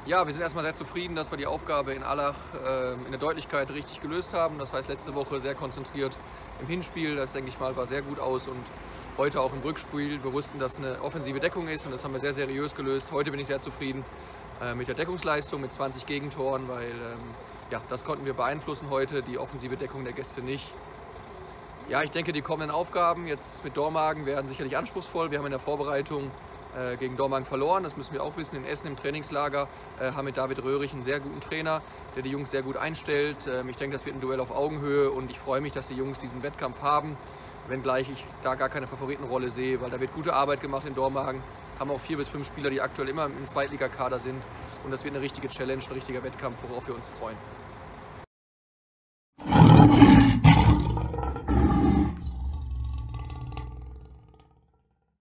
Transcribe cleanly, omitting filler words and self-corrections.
Ja, wir sind erstmal sehr zufrieden, dass wir die Aufgabe in Allach in der Deutlichkeit richtig gelöst haben. Das heißt, letzte Woche sehr konzentriert im Hinspiel, das denke ich mal war sehr gut aus, und heute auch im Rückspiel. Wir wussten, dass eine offensive Deckung ist, und das haben wir sehr seriös gelöst. Heute bin ich sehr zufrieden mit der Deckungsleistung, mit 20 Gegentoren, weil ja, das konnten wir beeinflussen heute, die offensive Deckung der Gäste nicht. Ja, ich denke, die kommenden Aufgaben jetzt mit Dormagen werden sicherlich anspruchsvoll. Wir haben in der Vorbereitung gegen Dormagen verloren, das müssen wir auch wissen. In Essen im Trainingslager haben mit David Röhrig einen sehr guten Trainer, der die Jungs sehr gut einstellt. Ich denke, das wird ein Duell auf Augenhöhe, und ich freue mich, dass die Jungs diesen Wettkampf haben, wenngleich ich da gar keine Favoritenrolle sehe, weil da wird gute Arbeit gemacht in Dormagen. Haben auch 4 bis 5 Spieler, die aktuell immer im Zweitligakader sind, und das wird eine richtige Challenge, ein richtiger Wettkampf, worauf wir uns freuen.